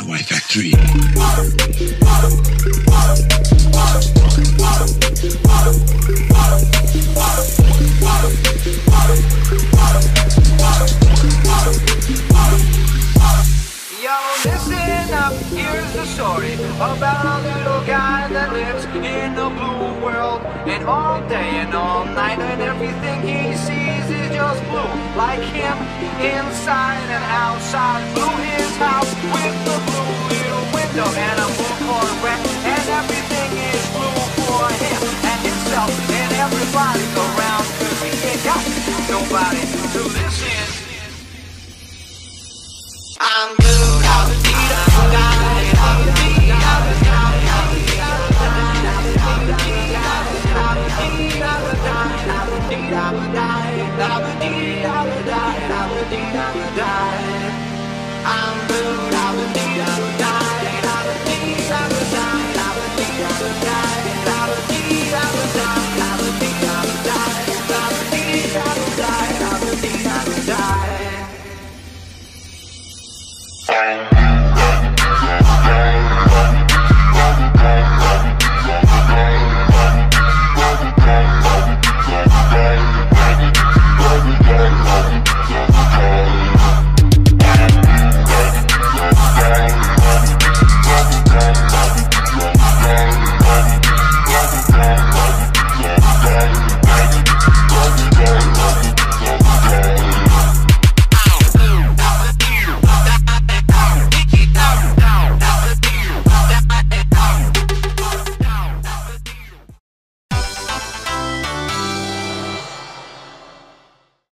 Y Factory. Yo, listen up, here's the story about a little guy that lives in a blue world. And all day and all night and everything he sees is just blue. Like him, inside and outside. Blue his house with the blue little window and a blue Corvette. And everything is blue for him and himself and everybody around. 'Cause he ain't got nobody to listen. I'm blue. I'm blue.